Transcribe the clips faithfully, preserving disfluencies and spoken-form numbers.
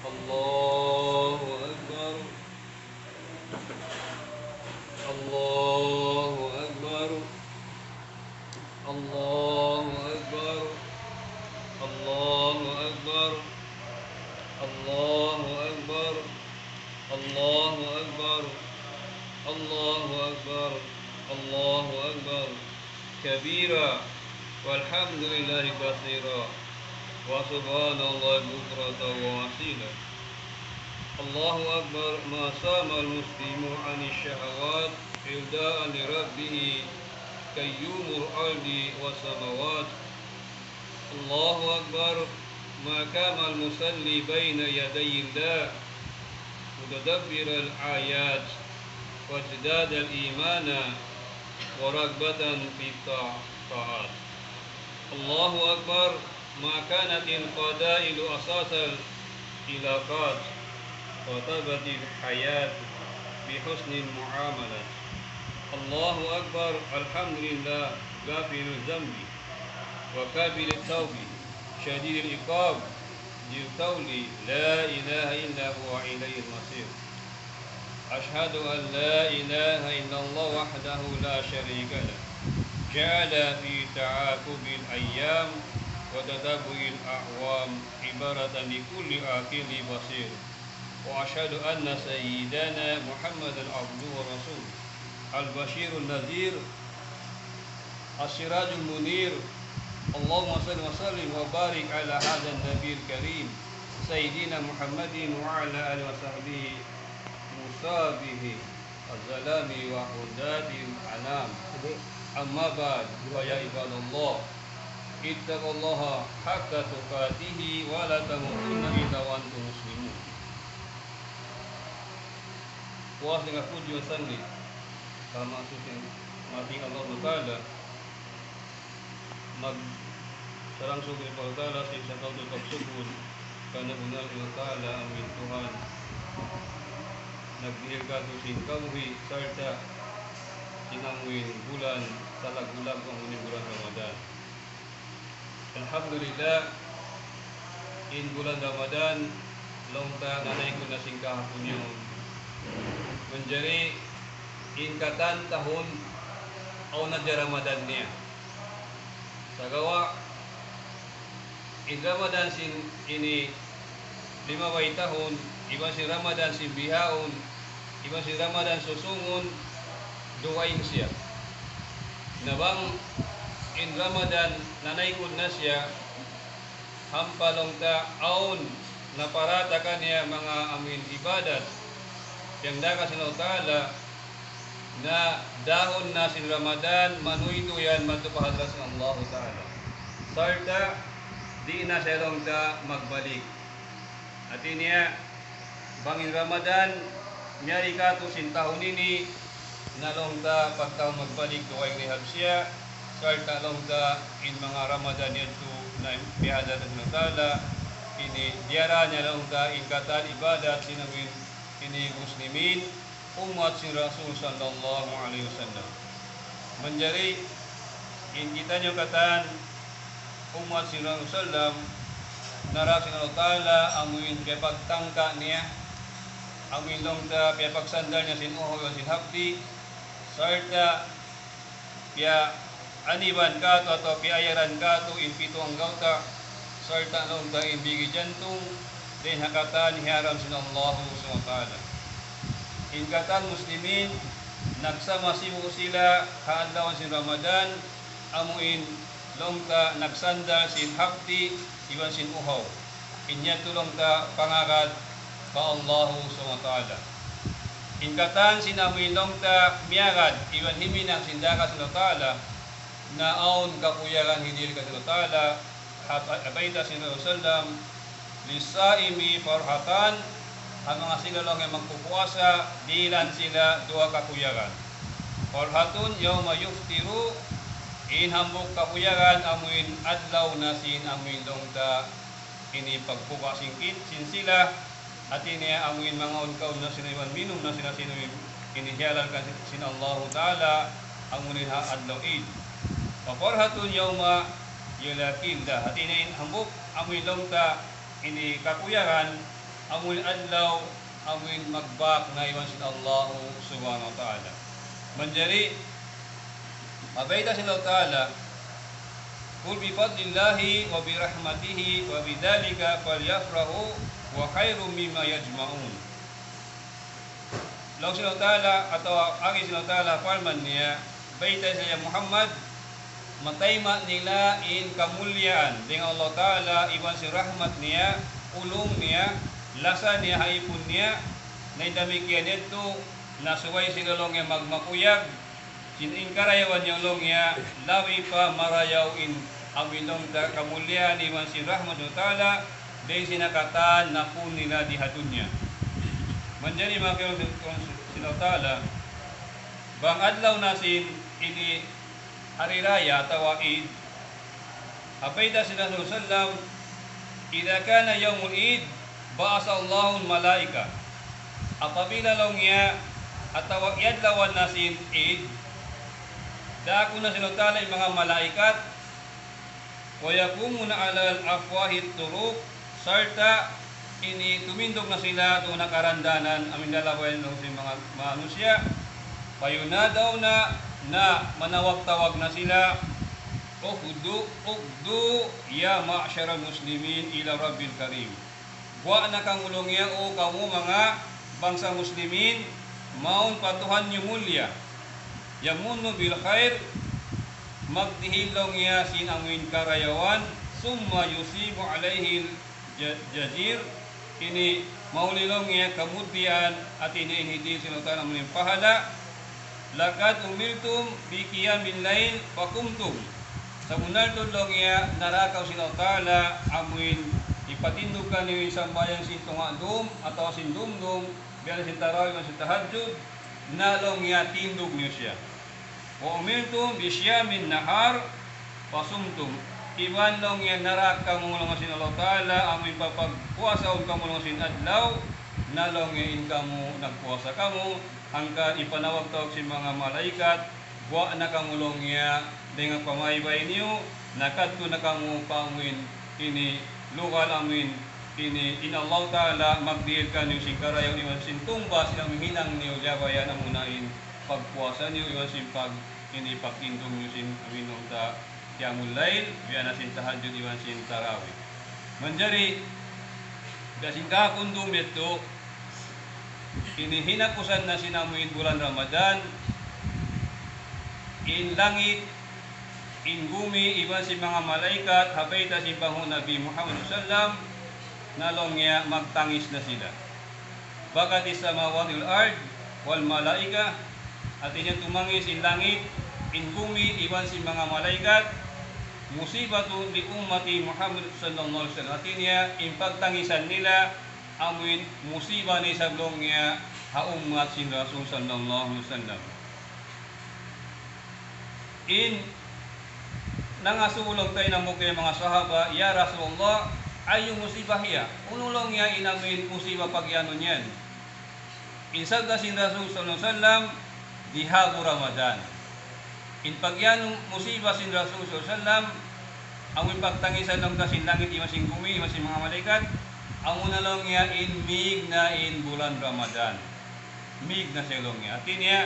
الله أكبر الله أكبر الله أكبر الله أكبر الله أكبر الله أكبر الله أكبر الله أكبر كبيرا والحمد لله كثيرا وسبحان الله بكرة وأصيلا الله أكبر ما صام المسلم عن الشهوات إرضاء لربه قيوم الأرض والسماوات الله أكبر ما قام المصلي بين يدي الله متدبر الآيات وازداد الإيمان ورغبة في الطاعات الله أكبر ما كانت الفضائل أساس العلاقات وطابت الحياة بحسن المعاملة الله أكبر الحمد لله غافر الذنب وقابل التوب شديد العقاب ذي القول لا إله إلا هو إليه المصير أشهد أن لا إله إلا الله وحده لا شريك له جعل في تعاقب الأيام وتتابع الأعوام عبارة لكل آكل بصير وأشهد أن سيدنا محمد عبده ورسوله البشير النذير السراج المنير اللهم صل وسلم وبارك على هذا النبي الكريم سيدنا محمد وعلى آله وصحبه مصابه الظلام وهداة الأنام أما بعد فيا عباد الله اتقوا الله حق تقاته ولا تموتن إلا وأنتم مسلمون. Puas dengan puji sendiri sama suci mati Allah Taala mag sarang suci Allah Taala sisa kau tetap subur karena benar Allah Taala amin Tuhan nagdihil ka tu singkawhi serta sinangwin bulan salag bulan penghuni bulan Ramadan. Alhamdulillah in bulan Ramadan longta nanay ko na singkah punyo menjadi ingkatan tahun awal Ramadan niya. Sagawa in Ramadan sin ini lima way tahun, iba si Ramadan sin bihaon, iba si Ramadan susungon duwaing siya. Nabang in Ramadan nanaykod na siya hampalong ta aon na parata kanya mga amin ibadat yang daga sinaw ta'ala na dahon na sin Ramadan manuito yan matupahadras ng Allah Ta'ala sarta di na silong ta magbalik at niya bangin Ramadan nyari ka to sin tahun ini nalong ta pagtaw magbalik duway rehab siya sarta long ta in mga Ramadan yato na bihadras ng Ta'ala ini diara niya long ta in katan ibadat sinawin ini muslimin umat si Rasul sallallahu alaihi wasallam menjadi in kita nyo katan umat si Rasul sallam narasin Allah Ta'ala amuin kaya pagtangka niya amuin long ta kaya pagsandal niya sin uho sin hapdi sarta kaya aniban ka to atau kaya ayaran ka to in pito ang gauta sarta long ta in bigi jantung din hakatan hiharam sin Allah subhanahu wa ta'ala. Ingkatan muslimin nagsama simu sila kaadlaw sin Ramadan amuin longta nagsanda sin hapti iwan sin uhaw. Inya tulong ta pangakat ka Allah subhanahu wa ta'ala. Ingkatan sin amuin longta miagad iwan himinang sindaka sin Allah ta'ala na aon kapuyaran hidir ka sin Allah ta'ala abayta sin Rasulullah lisaimi farhatan ang mga sinulong yang magpupuasa dilan sila dua kapuyagan farhatun yawma yuftiru in hambuk kapuyagan amuin adlaw na sin amuin dongta ini pagpuka singkit sin sila at ini amuin mga unkaw na sinaywan minum na sila sinuwi ini hialal kan sin Allah Ta'ala amunin ha adlaw id farhatun yawma yulakinda at ini hambuk amuin dongta ini kakuyaran amoy adlaw amoy magbak na iwan sin Allah subhanahu wa ta'ala. Manjari abayda sin Allah ta'ala qul bi fadlillahi wa bi rahmatihi wa bidzalika falyafrahu wa khairum mimma yajma'un. Law sin Allah ta'ala atau agi sin Allah ta'ala farman niya bayta saya Muhammad matayma nila in kamulyaan dengan Allah ta'ala iwan si rahmat niya ulong niya lasa niya haipun niya na damikian ito nasuway sinulong niya magmakuyag siningkarayawan niya ulong niya lawi pa marayaw in awilong da kamulyaan iwan si rahmat Allah ta'ala dahil sinakatan na po nila dihatun niya. Manjani mga kayong sinaw ta'ala bang adlaw nasin ini hari raya atau Eid abayda sila sallam idza kana yaumul Eid ba'asa Allahul malaika apabila longya atau yadlawan nasin Eid dako na sila tala yung mga malaikat wa yakumuna alal afwahit turuq sarta ini tumindog na sila doon nakarandanan amin dalawain ng mga manusia payunadaw na na manawag-tawag na sila ukhdu ukhdu ya ma'syara muslimin ila rabbil karim wa na kang ulongya o kamu mga bangsa muslimin maun patuhan nyo mulya yamunno bil khair magdihilong ya sin amuin karayawan summa yusibu alaihi jazir ini maulilong ya kemudian at ini hindi sinutan amunin pahala lakad umirtum bi qiyamil lail fakumtum samunal tudlong ya narakaw sinaw ta'ala amuin ipatindukan niyo isang bayang sintungadum atau sindumdum biar sintarawih man tahajjud nalong ya tindog niyo siya wa umirtum bi siyamin nahar fasumtum iban long ya narakaw mong sin Allah ta'ala amuin papagpuasa on kamulong sin adlaw nalong ya in kamu nagpuasa kamu hanggang ipanawag-tawag si mga malaikat wa na kamulong niya dengan pamaybay niyo nakadto na kamu panguin ini lugal amin ini in Allah ta'ala magdiil ka niyo singkarayaw iwan sintumba silang hinang niyo jabayan ang unain pagpuasa niyo iwan simpag ini pagindong niyo sin aminong ta qiyamul lail biya na sin tahajjud iwan sin tarawih manjari dasingka kundum beto ini hinakusan na sinamuin bulan Ramadan in langit in bumi iban si mga malaikat habayta si bahong Nabi Muhammad sallam nalongya magtangis na sila bagat isamawatil ard wal malaika at inyong tumangis in langit in bumi iban si mga malaikat musibatu li ummati Muhammad sallallahu alaihi wasallam at inya in pagtangisan nila amuin musibah ni sablongnya ha umat sin Rasul sallallahu alaihi wasallam in nangasulong tayo ng mukha mga sahaba ya Rasulullah ayu musibah ya unulong ya inamin musibah pagyano niyan insagda sin Rasul sallallahu alaihi wasallam dihabu Ramadan in pagyano musibah sin Rasul sallallahu alaihi wasallam ang pagtangisan ng kasin langit imasing bumi imasing mga malaikat ang unalong niya in mig na in bulan Ramadan mig na silong niya atin niya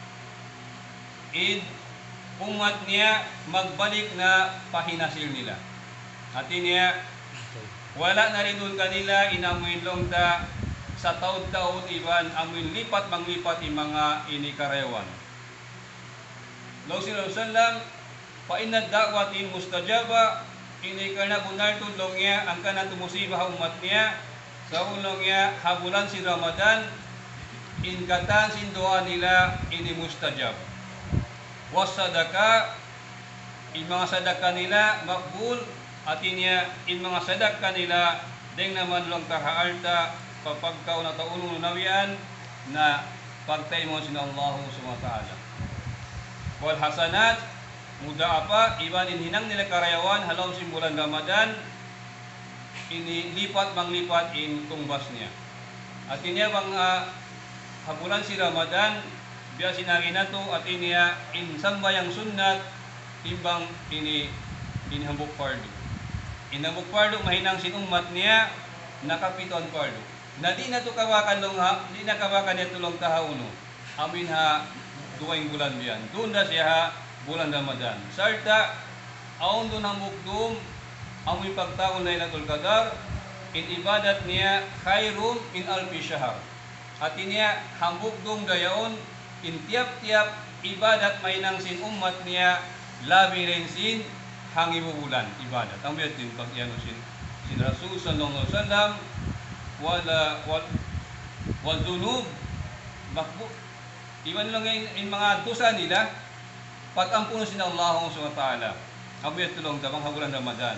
in umat niya magbalik na pahinasil nila atin niya wala na rin doon kanila inamuin long ta sa taon-taon iban amuin lipat manglipat yung mga inikarayawan Law sallallahu alaihi wasallam fa inna da'watin mustajaba ini karena benar tulong niya ang kanang tumusibah umat niya sa ulong niya habulan si Ramadan in katan sin doa nila ini mustajab was sadaka in mga sadaka nila makbul at inya in mga sadaka nila deng naman lang tahaarta kapag kau na taunong nawian na pagtay mo sin Allah subhanahu wa ta'ala wal hasanat muda apa iban inhinang nila karayawan halaw simbulan Ramadan ini lipat manglipat in tumbas niya at inya bang uh, habulan si Ramadan biya sinagi na to at inya in sambayang sunnat timbang ini inhambuk fardo inhambuk fardo mahinang sin umat niya nakapiton fardo Na di na to kawakan long ha, di na kawakan niya tulong tahauno. Amin ha duwing bulan biyan. Doon na siya ha bulan Ramadan. Sarta aon doon ang mukdum amoy pagtaon na Lailatul Qadar in ibadat niya khairum in alfi syahr. At niya hambuk dong dayaon in tiap-tiap ibadat may nang sin umat niya labi rin sin hangi bulan ibadat. Ang biyat din pag yan sin sin Rasul sallallahu alaihi wasallam wala wal wal dunub makbu iwan lang in, in mga dosa nila patampuno sin Allah subhanahu wa ta'ala. Ang biyat tulong dabang bulan Ramadan.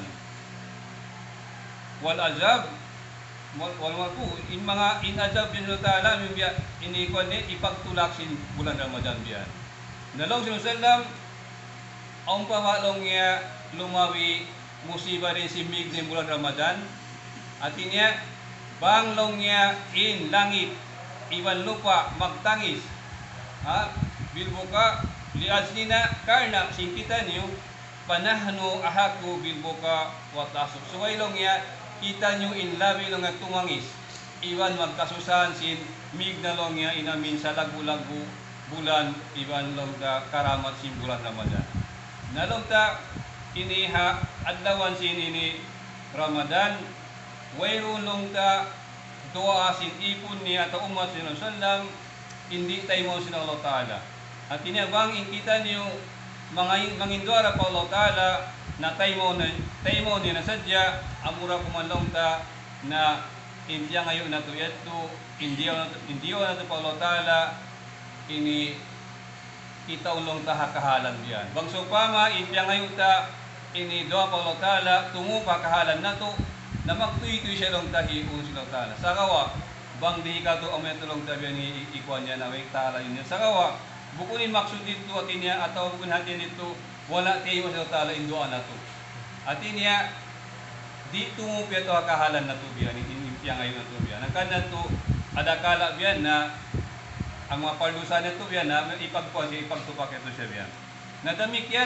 Wal azab wal wal po in mga in azab bin ta'ala biya ini kon ni ipagtulak sin bulan Ramadan biyan. Nalong sallam ang pawalong niya lumawi musibah rin si mig ni bulan Ramadan at niya banglong niya in langit iwan lupa magtangis ha bilbuka liajnina karna singkita niyo panahnu ahaku bilbuka wa tasuk suwailong niya kita nyo in labi lang at tumangis iwan magkasusan sin mig na long niya inamin sa lagu-lagu bulan iwan long ta karamat sin bulan Ramadan nalong ta iniha adlawan sin ini Ramadan wayro long ta doa sin ipon niya ta umat sin sallam hindi tayo mo sin Allah Ta'ala at inabang in kita niyo mga mangindora pa Allah Ta'ala na tayo na tayo niya na sadya amura kumalong ta na India ngayon na to yato India na to India na to pa Allah Ta'ala ini kita ulong ta hakahalan diyan bang so pama India ngayon ta ini doa pa Allah Ta'ala tungo pa kahalan na to na magtuy-tuy siya long tahi un sila Ta'ala sa kawa bang di ka to amay tulong tabi ni ikuan niya na way Ta'ala yun sa kawa bukunin maksud dito at niya ataw bukun hatin dito wala tayo sa Ta'ala induan na to at niya dito mo piya to kahalan na to biyan impya ngayon na to biyan nakan na to adakala biyan na ang mga parlusan na to biyan na ipagpuan siya ipagtupak ito siya biyan nadamik yan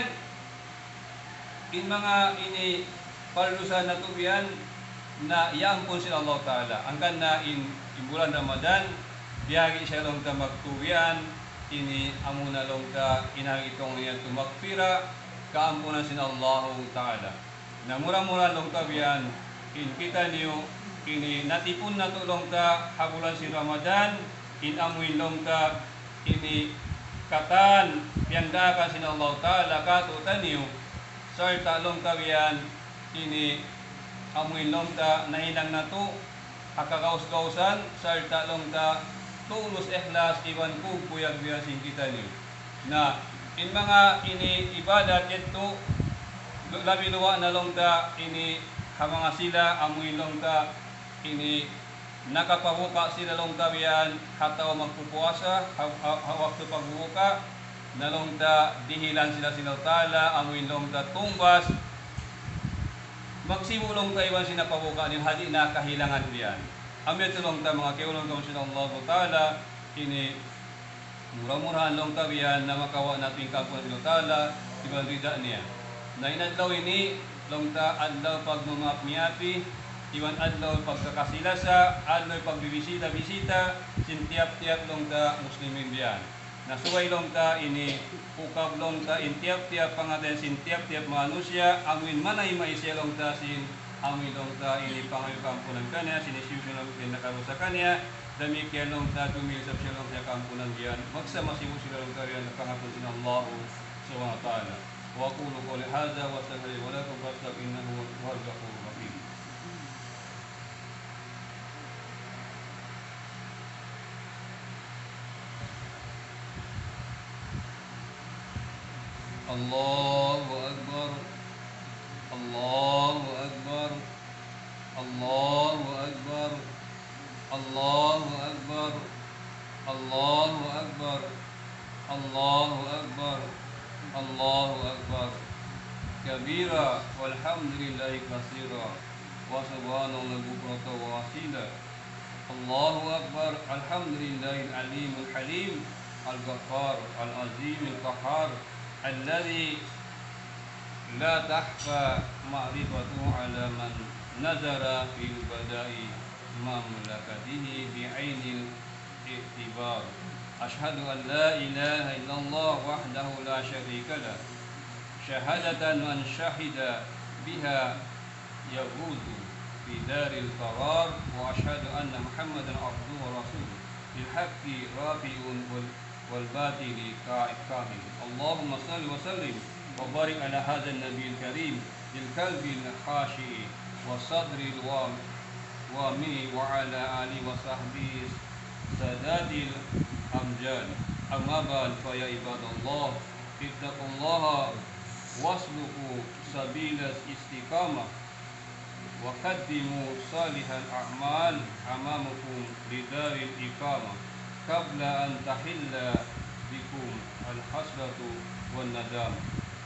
in mga ini parlusan na to biyan na iampon sila Allah Ta'ala angkan na in, in bulan Ramadan biyagi siya lang ta magtuwian ini amuna long ta inang itong niya tumakpira kaampunan sin Allah Ta'ala na mura-mura long ta biyan in kita niyo ini natipon na to long ta habulan sin Ramadan in amuin long ta ini katan piandakan sin Allah Ta'ala katutan niyo sarta long ta biyan ini amuin long ta nahinang na to hakagaus-gausan sarta long ta tulus ikhlas iwan ko kuyag biyasin kita niyo na in mga ini ibadat ito labi luwa na long ta ini hamanga sila amuin long ta ini nakapabuka sila long ta biyan hataw magpupuasa waktu pagbuka na long ta dihilan sila sila Ta'ala amuin long ta tumbas magsimulong ta iwan sinapabuka niyo hadi na kahilangan biyan ambil tulong ta mga kiulong kong sila Allah Ta'ala ini murah-murahan long tabiyan na makawa natin kapwa sila Ta'ala ibang rida niya na inadlaw ini long ta adlaw pagmamapmiapi iwan adlaw pagkakasilasa adlaw pagbibisita-bisita sintiap-tiap long ta muslimin biyan nasuway long ta ini ukab long ta intiap-tiap pangaten sintiap-tiap manusia amin manay maisya long ta sin amin long ta ini pangayo kampunan kanya sinisiusin lang pinakaro sa kanya demikian long ta tumilisap siya long sa kampunan diyan magsama-simu sila long ta riyan na pangapun sin Allah subhanahu wa ta'ala wa aqulu qawli hadha wa astaghfiru wa lakum fastaghfiruhu innahu huwal ghafurur rahim Allahu akbar Allahu akbar Allahu akbar Allahu akbar Allahu akbar Allahu akbar Allahu akbar kabira walhamdulillahi katsira wa subhanallahi bukratan wa asila Allahu akbar alhamdulillahil alimul halim al-ghaffar al-azimul qahhar alladzi la tahfa ma'rifatuhu ala man nazara fil bada'i مملكته بعين الاعتبار. أشهد أن لا إله إلا الله وحده لا شريك له شهادة من شهد بها يفوز في دار القرار. وأشهد أن محمدا عبده ورسوله بالحق رافع والباطل كامل. اللهم صل وسلم وبارك على هذا النبي الكريم بالقلب الخاشع والصدر الوامي وعلى آله وصحبه سادات الأمجاد. أما بعد فيا عباد الله اتقوا الله واسلكوا سبيل الاستقامة وقدموا صالح الأعمال أمامكم لدار الإقامة قبل أن تحل بكم الحسرة والندامة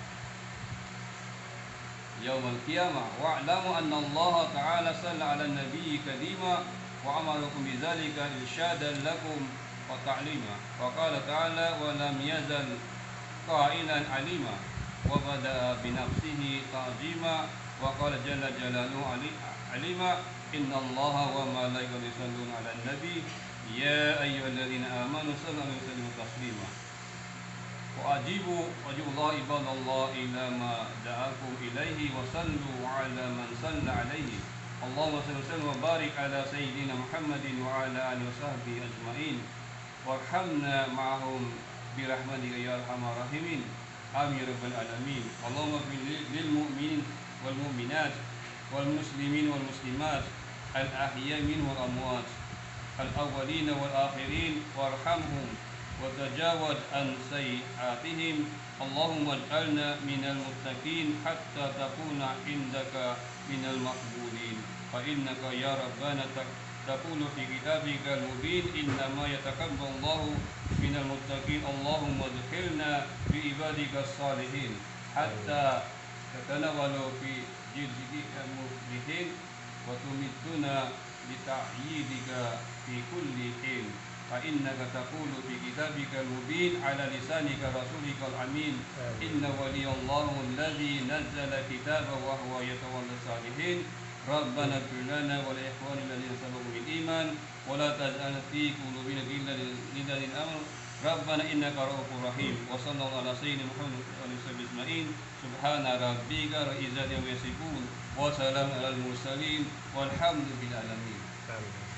يوم القيامة. واعلموا أن الله تعالى صلى على النبي كريما وأمركم بذلك إرشادا لكم وتعليما. وقال تعالى ولم يزل قائلا عليما وبدأ بنفسه تعظيما. وقال جل جلاله عليما إن الله وملائكته يصلون على النبي يا أيها الذين آمنوا صلوا عليه وسلموا تسليما. وأجيبوا أجيبوا الله عباد الله إلى ما دعاكم إليه وصلوا على من صلى عليه. اللهم صل وسلم وبارك على سيدنا محمد وعلى آله وصحبه أجمعين وارحمنا معهم برحمتك يا أرحم الراحمين آمين يا رب العالمين. اللهم اغفر للمؤمنين والمؤمنات والمسلمين والمسلمات الأحياء منهم والأموات الأولين والآخرين وارحمهم وتجاوز عن سيئاتهم. اللهم اجعلنا من المتقين حتى تكون عندك من المقبولين. فإنك يا ربنا تقول في كتابك المبين إنما يتقبل الله من المتقين. اللهم ادخلنا في عبادك الصالحين حتى تتناول في جلدك المفلحين وتمدنا بتأييدك في كل حين. فإنك تقول في كتابك المبين على لسانك رسولك الأمين إن ولي الله الذي نزل كتابه وهو يتولى الصالحين. ربنا اغفر لنا ولإخواننا الذين سبقوا بالإيمان ولا تجعل في قلوبنا غلا للذين آمنوا ربنا إنك رؤوف رحيم. وصلى الله على سيدنا محمد وعلى آله وصحبه أجمعين. سبحان ربك رب العزة عما يصفون وسلام على المرسلين والحمد لله العالمين.